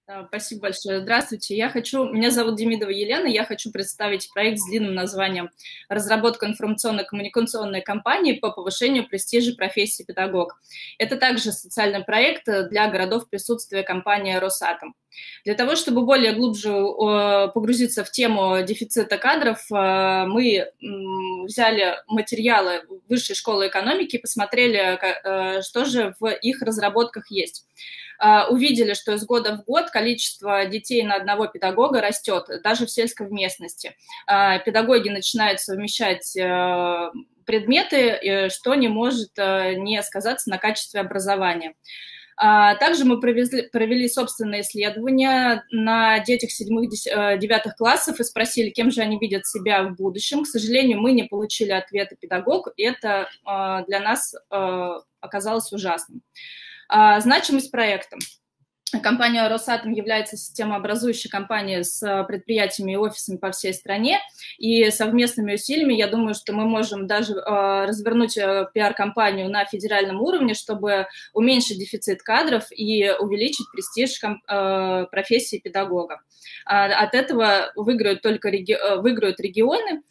Спасибо большое. Здравствуйте. Меня зовут Демидова Елена, я хочу представить проект с длинным названием «Разработка информационно-коммуникационной кампании по повышению престижа профессии педагог». Это также социальный проект для городов присутствия компании «Росатом». Для того, чтобы более глубже погрузиться в тему дефицита кадров, мы взяли материалы Высшей школы экономики и посмотрели, что же в их разработках есть. Увидели, что из года в год количество детей на одного педагога растет, даже в сельской местности. Педагоги начинают совмещать предметы, что не может не сказаться на качестве образования. Также мы провели собственное исследование на детях 7-9 классов и спросили, кем же они видят себя в будущем. К сожалению, мы не получили ответа педагог, и это для нас оказалось ужасным. Значимость проекта. Компания «Росатом» является системообразующей компанией с предприятиями и офисами по всей стране, и совместными усилиями, я думаю, что мы можем даже развернуть пиар-компанию на федеральном уровне, чтобы уменьшить дефицит кадров и увеличить престиж профессии педагога. От этого выиграют регионы,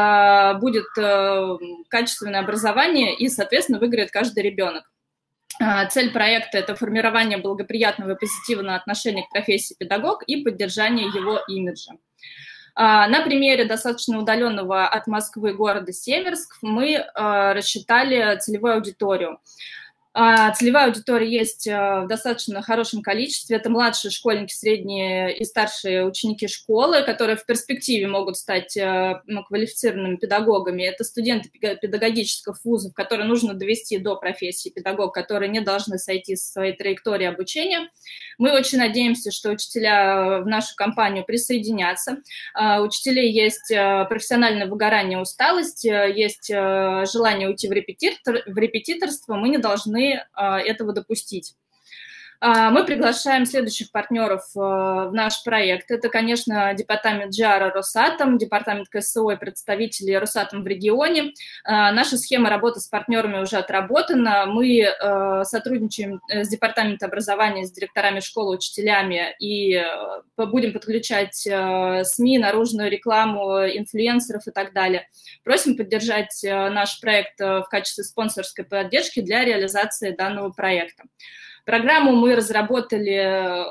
будет качественное образование и, соответственно, выиграет каждый ребенок. Цель проекта – это формирование благоприятного и позитивного отношения к профессии педагог и поддержание его имиджа. На примере достаточно удаленного от Москвы города Северск мы рассчитали целевую аудиторию. Целевая аудитория есть в достаточно хорошем количестве. Это младшие школьники, средние и старшие ученики школы, которые в перспективе могут стать квалифицированными педагогами. Это студенты педагогических вузов, которые нужно довести до профессии педагог, которые не должны сойти со своей траектории обучения. Мы очень надеемся, что учителя в нашу компанию присоединятся. У учителей есть профессиональное выгорание, усталость, есть желание уйти в репетиторство. Мы не должны этого допустить. Мы приглашаем следующих партнеров в наш проект. Это, конечно, департамент GR Росатом, департамент КСО и представители Росатом в регионе. Наша схема работы с партнерами уже отработана. Мы сотрудничаем с департаментом образования, с директорами школы, учителями и будем подключать СМИ, наружную рекламу, инфлюенсеров и так далее. Просим поддержать наш проект в качестве спонсорской поддержки для реализации данного проекта. Программу мы разработали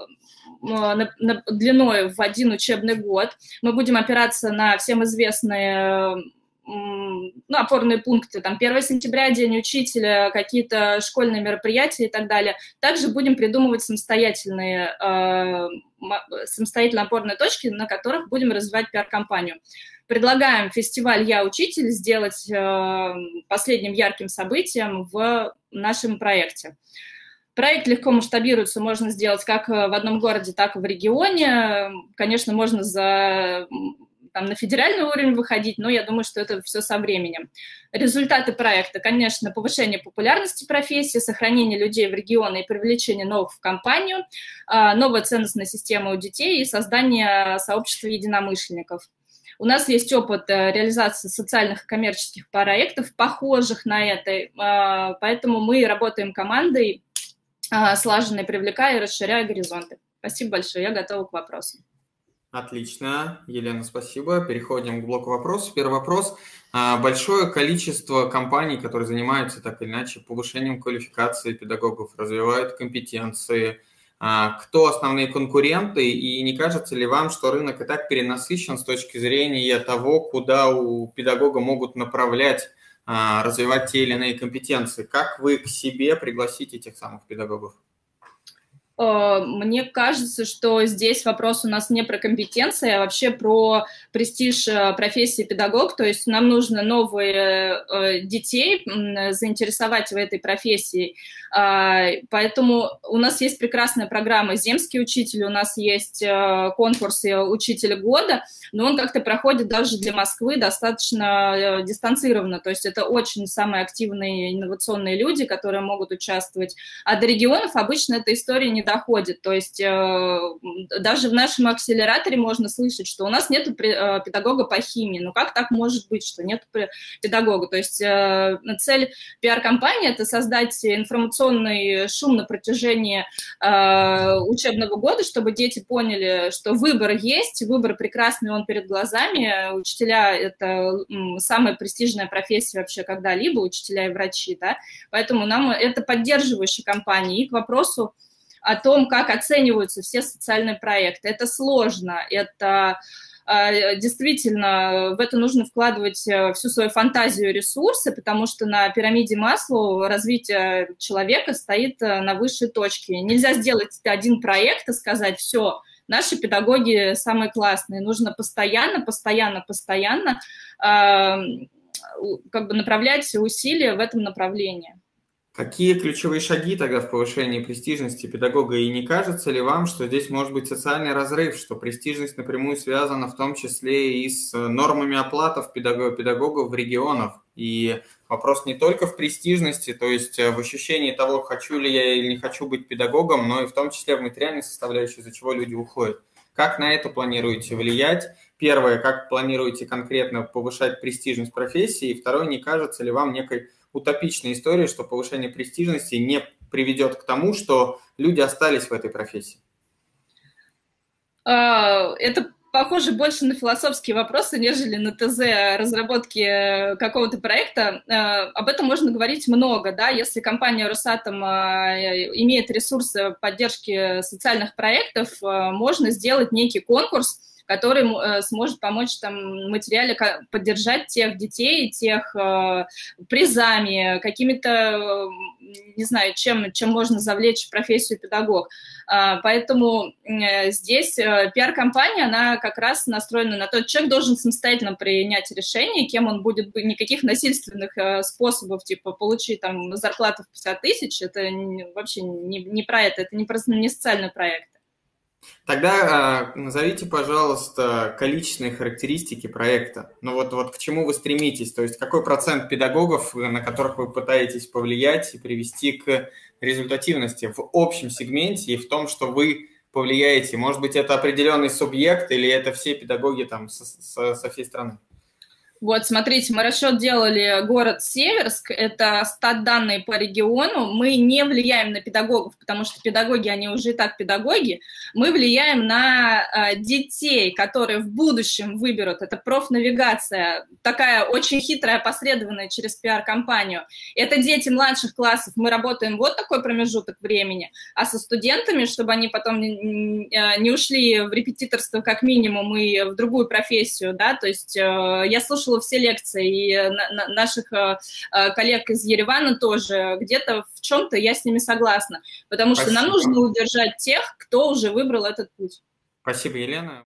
длиной в 1 учебный год. Мы будем опираться на всем известные опорные пункты, там 1 сентября, День учителя, какие-то школьные мероприятия и так далее. Также будем придумывать самостоятельные опорные точки, на которых будем развивать пиар-компанию. Предлагаем фестиваль «Я учитель» сделать последним ярким событием в нашем проекте. Проект легко масштабируется, можно сделать как в одном городе, так и в регионе. Конечно, можно на федеральный уровень выходить, но я думаю, что это все со временем. Результаты проекта, конечно, повышение популярности профессии, сохранение людей в регионе и привлечение новых в компанию, новая ценностная система у детей и создание сообщества единомышленников. У нас есть опыт реализации социальных и коммерческих проектов, похожих на это, поэтому мы работаем командой, слаженно привлекая и расширяя горизонты. Спасибо большое, я готова к вопросам. Отлично, Елена, спасибо. Переходим к блоку вопросов. Первый вопрос. Большое количество компаний, которые занимаются так или иначе повышением квалификации педагогов, развивают компетенции. Кто основные конкуренты, и не кажется ли вам, что рынок и так перенасыщен с точки зрения того, куда у педагога могут направлять, развивать те или иные компетенции? Как вы к себе пригласите этих самых педагогов? Мне кажется, что здесь вопрос у нас не про компетенции, а вообще про престиж профессии педагог. То есть нам нужно новых детей заинтересовать в этой профессии. Поэтому у нас есть прекрасная программа «Земский учитель», у нас есть конкурс «Учитель года», но он как-то проходит даже для Москвы достаточно дистанцированно. То есть это очень самые активные инновационные люди, которые могут участвовать. А до регионов обычно эта история не не доходит. То есть даже в нашем акселераторе можно слышать, что у нас нет педагога по химии. Ну как так может быть, что нет педагога? То есть цель пиар-компании – это создать информационный шум на протяжении учебного года, чтобы дети поняли, что выбор есть, выбор прекрасный, он перед глазами. Учителя – это самая престижная профессия вообще когда-либо, учителя и врачи, да, поэтому нам это поддерживающая компания. И к вопросу о том, как оцениваются все социальные проекты. Это сложно, это действительно в это нужно вкладывать всю свою фантазию и ресурсы, потому что на пирамиде Маслоу развитие человека стоит на высшей точке. Нельзя сделать один проект и сказать: все, наши педагоги самые классные. Нужно постоянно как бы направлять усилия в этом направлении. Какие ключевые шаги тогда в повышении престижности педагога? И не кажется ли вам, что здесь может быть социальный разрыв, что престижность напрямую связана в том числе и с нормами оплаты педагогов в регионах? И вопрос не только в престижности, то есть в ощущении того, хочу ли я или не хочу быть педагогом, но и в том числе в материальной составляющей, из-за чего люди уходят. Как на это планируете влиять? Первое, как планируете конкретно повышать престижность профессии? И второе, не кажется ли вам некой утопичной историей, что повышение престижности не приведет к тому, что люди остались в этой профессии? Это похоже больше на философские вопросы, нежели на ТЗ разработки какого-то проекта. Об этом можно говорить много, да, если компания Росатом имеет ресурсы поддержки социальных проектов, можно сделать некий конкурс, который сможет помочь там материале поддержать тех детей, тех призами, какими-то, не знаю, чем можно завлечь в профессию педагог. Поэтому здесь пиар-компания, она как раз настроена на то, что человек должен самостоятельно принять решение, кем он будет быть, никаких насильственных способов, типа получить там зарплату в 50 тысяч, это вообще не про это не социальный проект. Тогда назовите, пожалуйста, количественные характеристики проекта. Ну вот к чему вы стремитесь? То есть какой процент педагогов, на которых вы пытаетесь повлиять и привести к результативности в общем сегменте и в том, что вы повлияете? Может быть, это определенный субъект или это все педагоги там со всей страны? Вот, смотрите, мы расчет делали город Северск, это стат-данные по региону, мы не влияем на педагогов, потому что педагоги, они уже и так педагоги, мы влияем на детей, которые в будущем выберут, это профнавигация, такая очень хитрая, опосредованная через пиар-компанию. Это дети младших классов, мы работаем вот такой промежуток времени, а со студентами, чтобы они потом не ушли в репетиторство как минимум и в другую профессию, да, то есть я слушала все лекции, и наших коллег из Еревана тоже, где-то в чем-то я с ними согласна, потому что нам нужно удержать тех, кто уже выбрал этот путь. Спасибо, Елена.